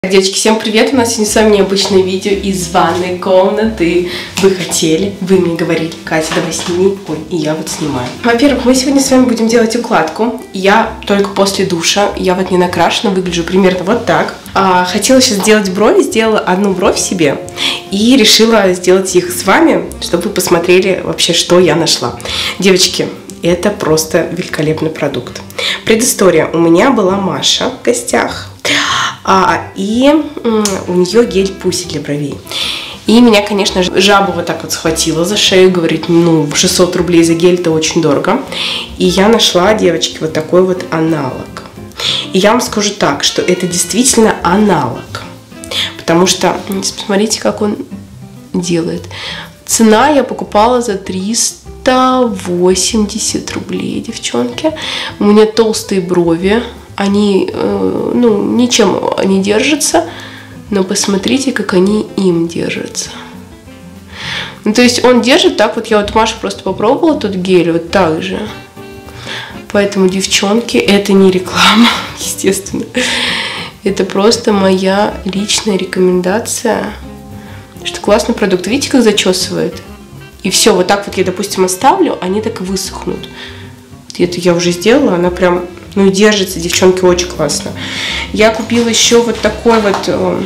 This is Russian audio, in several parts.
Девочки, всем привет! У нас сегодня с вами необычное видео из ванной комнаты. Вы хотели, вы мне говорили: Катя, давай сними. Ой, и я вот снимаю. Во-первых, мы сегодня с вами будем делать укладку. Я только после душа, я вот не накрашена, выгляжу примерно вот так. Хотела сейчас сделать брови, сделала одну бровь себе и решила сделать их с вами, чтобы вы посмотрели вообще, что я нашла. Девочки, это просто великолепный продукт. Предыстория. У меня была Маша в гостях. И у нее гель-пуси для бровей. И меня, конечно, жаба вот так вот схватила за шею, говорит: ну, 600 рублей за гель — это очень дорого. И я нашла, девочки, вот такой вот аналог. И я вам скажу так, что это действительно аналог. Потому что, посмотрите, как он делает. Цена я покупала за 380 рублей, девчонки. У меня толстые брови. Они, ничем не держатся, но посмотрите, как они им держатся. Ну, то есть он держит так вот, я вот Маша просто попробовала тут гель, вот так же. Поэтому, девчонки, это не реклама, естественно. Это просто моя личная рекомендация, что классный продукт. Видите, как зачесывает? И все, вот так вот я, допустим, оставлю, они так и высохнут. Вот это я уже сделала, она прям... Ну, держится, девчонки, очень классно. Я купила еще вот такой вот...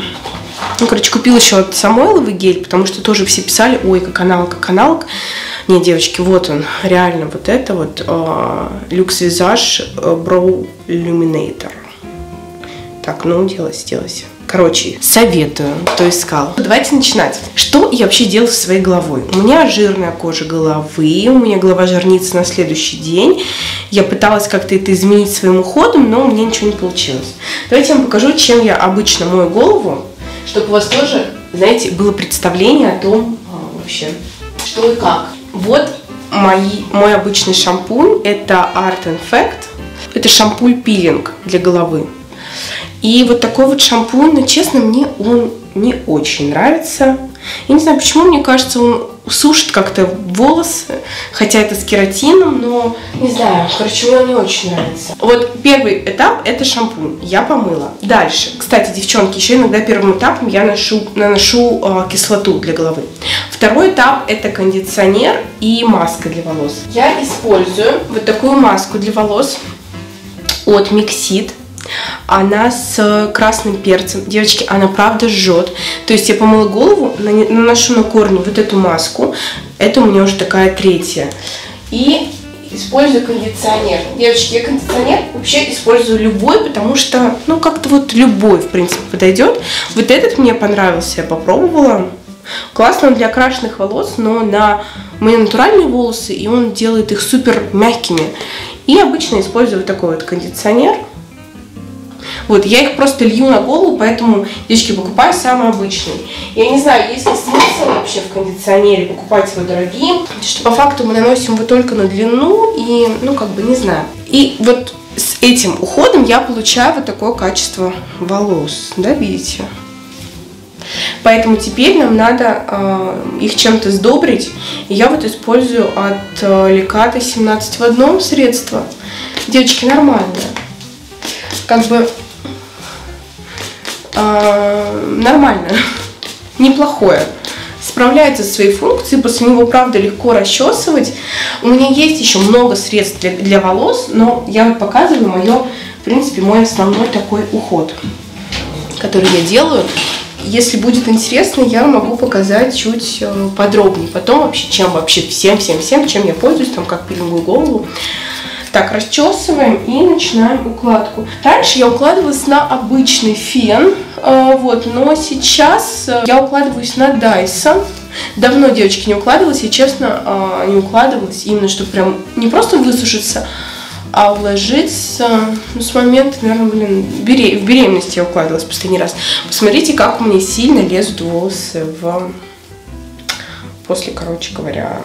купила еще вот самойловый гель, потому что тоже все писали: ой, как аналог, как аналог. Нет, девочки, вот он, реально, вот это вот Luxe Visage Brow Illuminator. Так, ну, делась. Короче, советую, кто искал. Давайте начинать. Что я вообще делаю со своей головой? У меня жирная кожа головы, у меня голова жирнится на следующий день. Я пыталась как-то это изменить своим уходом, но у меня ничего не получилось. Давайте я вам покажу, чем я обычно мою голову, чтобы у вас тоже, знаете, было представление о том, вообще, что и как. Вот мой обычный шампунь, это Art & Fact. Это шампунь-пилинг для головы. И вот такой вот шампунь, но, честно, мне он не очень нравится. Я не знаю, почему, мне кажется, он сушит как-то волосы, хотя это с кератином, но не знаю, короче, мне он не очень нравится. Вот первый этап — это шампунь, я помыла. Дальше, кстати, девчонки, еще иногда первым этапом я наношу кислоту для головы. Второй этап — это кондиционер и маска для волос. Я использую вот такую маску для волос от Mixit. Она с красным перцем. Девочки, она правда жжет. То есть я помыла голову, наношу на корни вот эту маску. Это у меня уже такая третья. И использую кондиционер. Девочки, я кондиционер вообще использую любой, потому что, ну, как-то вот любой, в принципе, подойдет. Вот этот мне понравился, я попробовала. Классно он для окрашенных волос, но на мои натуральные волосы, и он делает их супер мягкими. И обычно использую вот такой вот кондиционер. Вот, я их просто лью на голову, поэтому, девочки, покупаю самый обычный. Я не знаю, есть ли смысл вообще в кондиционере покупать его дорогие, что по факту мы наносим его только на длину и, ну, как бы, не знаю. И вот с этим уходом я получаю вот такое качество волос, да, видите? Поэтому теперь нам надо их чем-то сдобрить. И я вот использую от Леката 17 в одном средство. Девочки, нормально. Как бы нормально, неплохое. Справляется со своей функцией, после него, правда, легко расчесывать. У меня есть еще много средств для волос, но я вот показываю в принципе, мой основной такой уход, который я делаю. Если будет интересно, я могу показать чуть подробнее. Потом вообще, чем я пользуюсь, там, как пилингую голову. Так, расчесываем и начинаем укладку. Раньше я укладывалась на обычный фен, но сейчас я укладываюсь на Dyson. Давно, девочки, не укладывалась, и честно, не укладывалась именно, чтобы прям не просто высушиться, а уложиться, с момента, наверное, в беременности я укладывалась последний раз. Посмотрите, как у меня сильно лезут волосы после, короче говоря,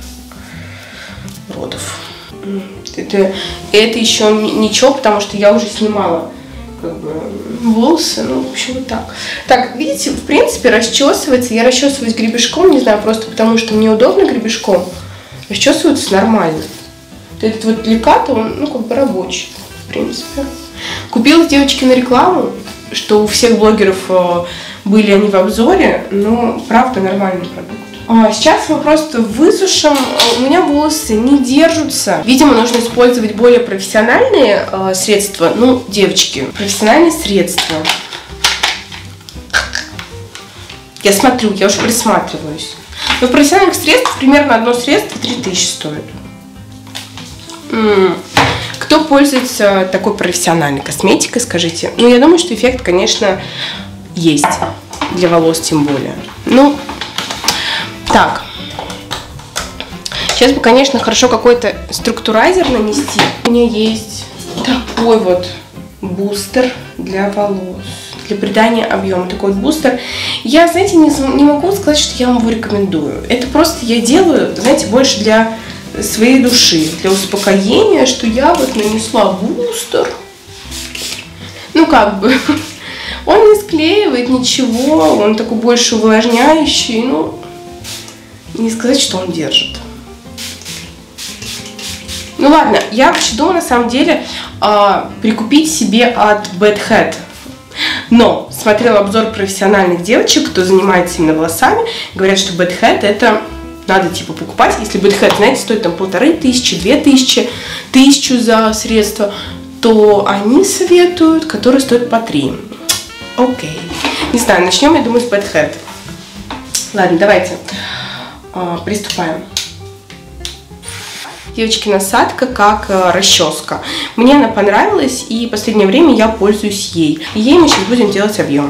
родов. Это еще ничего, потому что я уже снимала волосы, в общем, вот так. Так, видите, в принципе, расчесывается. Я расчесываюсь гребешком, не знаю, просто потому что мне удобно гребешком. Расчесывается нормально. Этот вот Лекат, он, рабочий, в принципе. Купила, девочки, на рекламу. что у всех блогеров были они в обзоре, но правда нормальный продукт. Сейчас мы просто высушим. У меня волосы не держатся. Видимо, нужно использовать более профессиональные средства. Ну, девочки, профессиональные средства. Я смотрю, я уже присматриваюсь. Но в профессиональных средствах примерно одно средство 3000 стоит. Кто пользуется такой профессиональной косметикой, скажите? Ну, я думаю, что эффект, конечно, есть. Для волос тем более. Ну, так. Сейчас бы, конечно, хорошо какой-то структурайзер нанести. У меня есть такой вот бустер для волос. Для придания объема. Такой вот бустер. Я, знаете, не могу сказать, что я вам его рекомендую. Это просто я делаю, знаете, больше для своей души, для успокоения, что я вот нанесла бустер. Ну, как бы, он не склеивает ничего, он такой больше увлажняющий, ну, не сказать, что он держит. Ну, ладно, я вообще думаю, на самом деле, прикупить себе от Bad Head. Но смотрела обзор профессиональных девочек, кто занимается именно волосами, говорят, что Bad Head это надо типа покупать. Если Bad Head, знаете, стоит там 1500, 2000, 1000 за средства, то они советуют, которые стоят по 3. Окей. Не знаю, начнем, я думаю, с Bad Head. Ладно, давайте приступаем. Девочки, насадка как расческа. Мне она понравилась, и в последнее время я пользуюсь ей. И ей мы сейчас будем делать объем.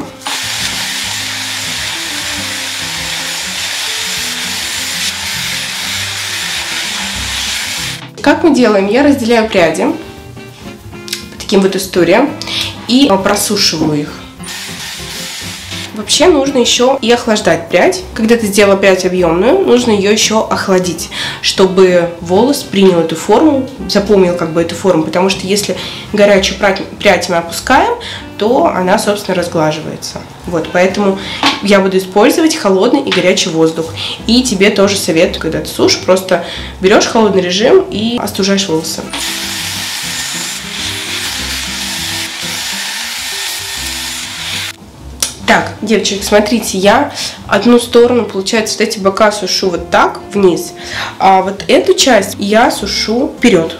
Как мы делаем? Я разделяю пряди по таким вот историям и просушиваю их. Вообще нужно еще и охлаждать прядь. Когда ты сделала прядь объемную, нужно ее еще охладить, чтобы волос принял эту форму, запомнил как бы эту форму, потому что если горячую прядь мы опускаем, то она, собственно, разглаживается. Вот, поэтому я буду использовать холодный и горячий воздух. И тебе тоже советую, когда ты сушишь, просто берешь холодный режим и остужаешь волосы. Так, девочки, смотрите, я одну сторону, получается, вот эти бока сушу вот так, вниз, а вот эту часть я сушу вперед.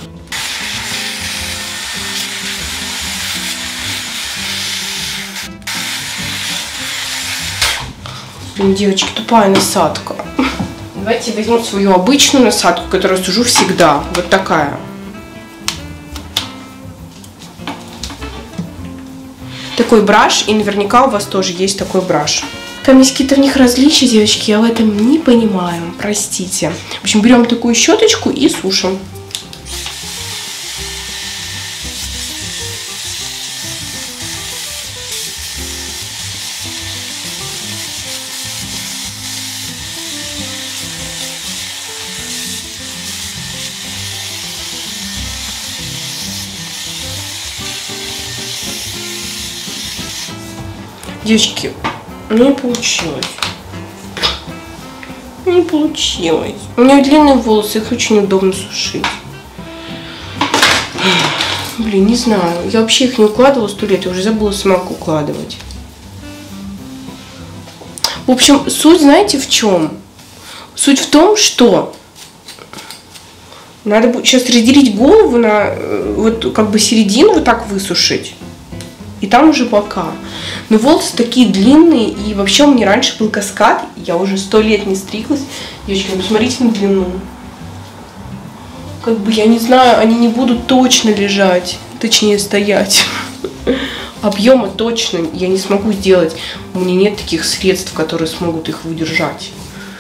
Блин, девочки, тупая насадка. Давайте возьму свою обычную насадку, которую сужу всегда, вот такая. Такой браш, и наверняка у вас тоже есть такой браш. Там есть какие-то в них различия, девочки, я в этом не понимаю, простите. В общем, берем такую щеточку и сушим. Девочки, не получилось. Не получилось. У меня длинные волосы, их очень удобно сушить. Блин, не знаю. Я вообще их не укладывала 100 лет, я уже забыла сама укладывать. В общем, суть, знаете, в чем? Суть в том, что надо будет сейчас разделить голову на вот как бы середину, вот так высушить. И там уже бока. Но волосы такие длинные, и вообще у меня раньше был каскад, я уже 100 лет не стриглась. Девочки, ну посмотрите на длину. Как бы, я не знаю, они не будут точно лежать, точнее стоять. Объема точно я не смогу сделать. У меня нет таких средств, которые смогут их выдержать.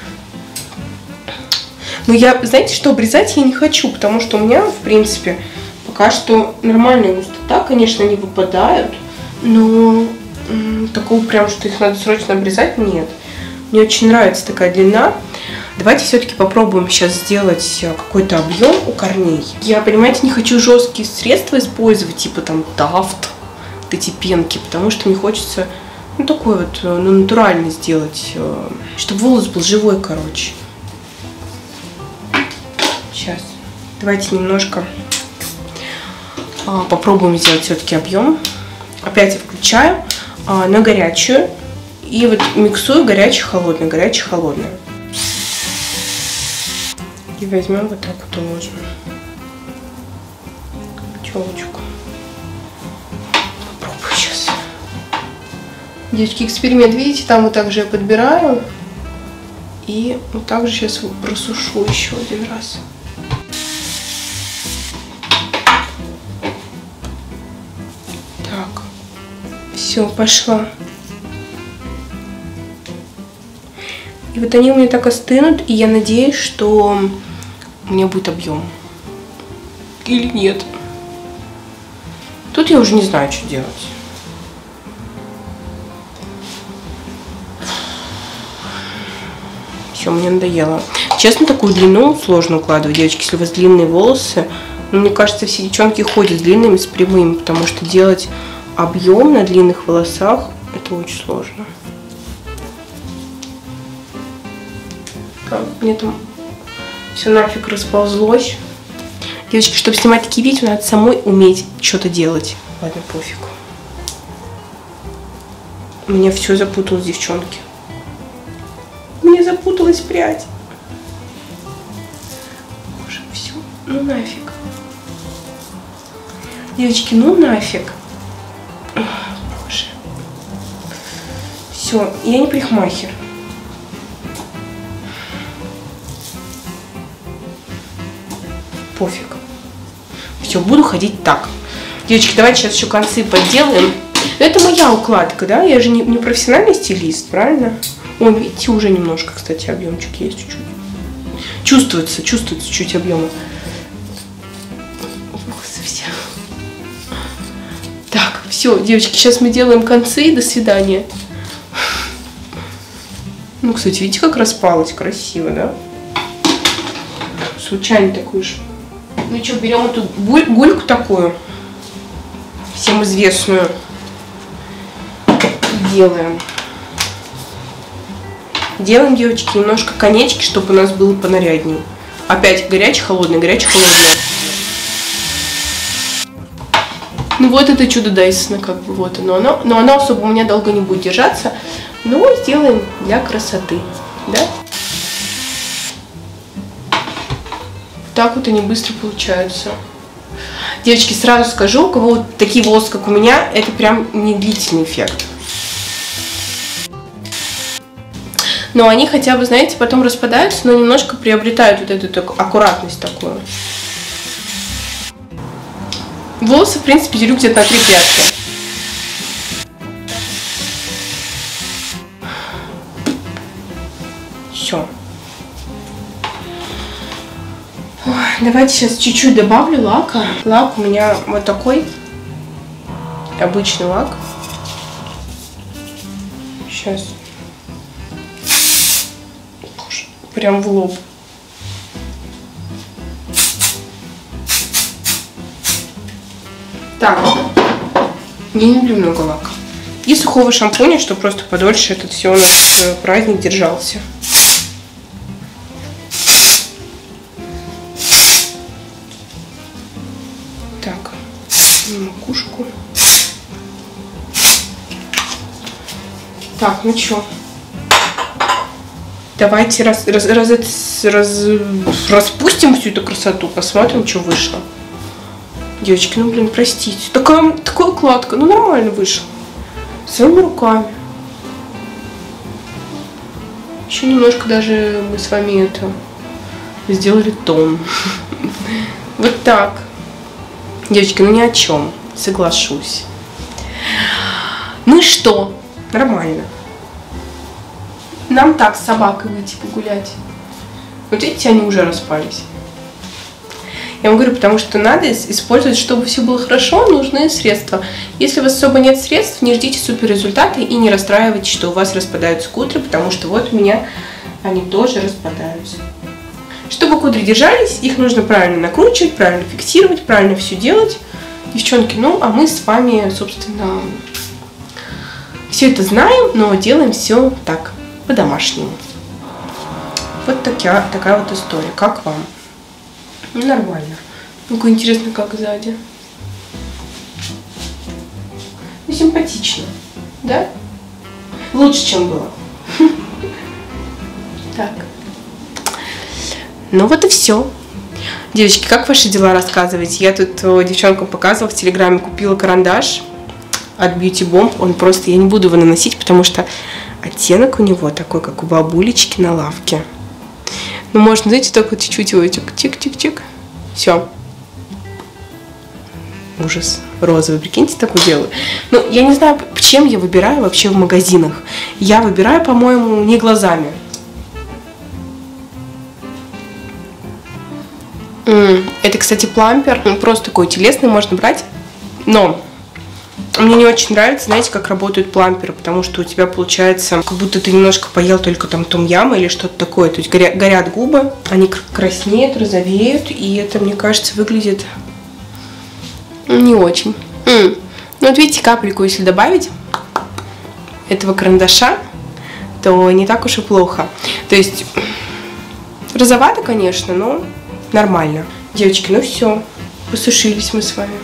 Но я, знаете что, обрезать я не хочу, потому что у меня, в принципе, пока что нормальная густота, конечно, они выпадают. Но такого прям, что их надо срочно обрезать, нет. Мне очень нравится такая длина. Давайте все-таки попробуем сейчас сделать какой-то объем у корней. Я, понимаете, не хочу жесткие средства использовать, типа там тафт, вот эти пенки, потому что мне хочется, ну, такой вот, ну, натурально сделать, чтобы волос был живой, короче. Сейчас. Давайте немножко попробуем сделать все-таки объем. Опять я включаю. на горячую. И вот миксую горячее-холодное, горячее-холодное. И возьмем вот так вот уложим. Челочку. Попробую сейчас. Девочки, эксперимент, видите, там вот так же я подбираю. И вот так же сейчас просушу еще один раз. Так. Все, пошла. И вот они у меня так остынут, и я надеюсь, что у меня будет объем. Или нет. Тут я уже не знаю, что делать. Все, мне надоело. Честно, такую длину сложно укладывать, девочки, если у вас длинные волосы. Но мне кажется, все девчонки ходят с длинными, с прямыми, потому что делать объем на длинных волосах — это очень сложно. Мне там все нафиг расползлось. Девочки, чтобы снимать такие видео, надо самой уметь что-то делать. Ладно, пофиг. У меня все запуталось, девчонки. Мне запуталась прядь. Боже, все. Ну нафиг. Девочки, ну нафиг. Боже. Все, я не парикмахер. Пофиг. Все, буду ходить так. Девочки, давайте сейчас еще концы подделаем. Это моя укладка, да? Я же не профессиональный стилист, правильно? О, видите, уже немножко, кстати, объемчик есть чуть-чуть. Чувствуется чуть объема. Совсем. Так, все, девочки, сейчас мы делаем концы. До свидания. Ну, кстати, видите, как распалось красиво, да? Случайно такую же. Ну что, берем эту гульку такую, всем известную, и делаем. Делаем, девочки, немножко конечки, чтобы у нас было понаряднее. Опять горячий-холодный, горячий-холодный. Ну вот это чудо Дайсона, как бы вот оно. Но оно особо у меня долго не будет держаться. Но сделаем для красоты, да? Так вот они быстро получаются. Девочки, сразу скажу, у кого вот такие волосы, как у меня, это прям не длительный эффект. Но они хотя бы, знаете, потом распадаются, но немножко приобретают вот эту аккуратность такую. Волосы, в принципе, делю где-то на 3 прядки. Все. Давайте сейчас чуть-чуть добавлю лака. Лак у меня вот такой. Обычный лак. Сейчас. Прям в лоб. Так. Я не люблю много лака. И сухого шампуня, чтобы просто подольше этот все у нас праздник держался. Так, макушку. Так, ну чё? Давайте распустим всю эту красоту, посмотрим, что вышло. Девочки, ну блин, простите. Такая укладка, ну нормально вышло. Своими руками. Еще немножко даже мы с вами это сделали тон. Вот так. Девочки, ну ни о чем. Соглашусь. Ну и что? Нормально. Нам так с собакой выйти погулять. Вот видите, они уже распались. Я вам говорю, потому что надо использовать, чтобы все было хорошо, нужны средства. Если у вас особо нет средств, не ждите супер результаты и не расстраивайтесь, что у вас распадаются кудри, потому что вот у меня они тоже распадаются. Чтобы кудри держались, их нужно правильно накручивать, правильно фиксировать, правильно все делать. Девчонки, ну а мы с вами, собственно, все это знаем, но делаем все так, по-домашнему. Вот такая вот история. Как вам? Ну, нормально. Ну-ка, интересно, как сзади. Ну, симпатично. Да? Лучше, чем было. Так. Ну вот и все. Девочки, как ваши дела, рассказывайте? Я тут девчонкам показывала в Телеграме, купила карандаш от Beauty Bomb. Он просто, я не буду его наносить, потому что оттенок у него такой, как у бабулечки на лавке. Ну, можно, знаете, только чуть-чуть его чик-чик-чик. Все. Ужас. Розовый, прикиньте, такое делаю. Ну, я не знаю, чем я выбираю вообще в магазинах. Я выбираю, по-моему, не глазами. Это, кстати, плампер. Он просто такой телесный, можно брать. Но мне не очень нравится, знаете, как работают пламперы, потому что у тебя получается, как будто ты немножко поел только там том-яма или что-то такое. То есть горят губы, они краснеют, розовеют, и это, мне кажется, выглядит не очень. Ну вот видите, капельку, если добавить этого карандаша, то не так уж и плохо. То есть розовато, конечно, но нормально. Девочки, ну все, посушились мы с вами.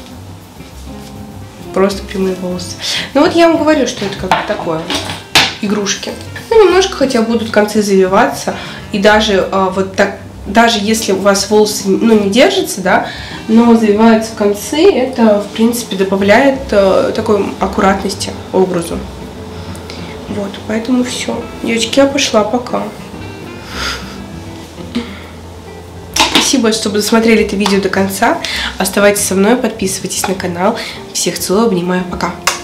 Просто прямые волосы. Ну вот я вам говорю, что это как-то такое. Игрушки. Ну немножко хотя будут концы завиваться. И даже вот так, даже если у вас волосы, ну, не держатся, да, но завиваются концы, это, в принципе, добавляет такой аккуратности образу. Вот, поэтому все. Девочки, я пошла, пока. Спасибо, что досмотрели это видео до конца. Оставайтесь со мной, подписывайтесь на канал. Всех целую, обнимаю, пока.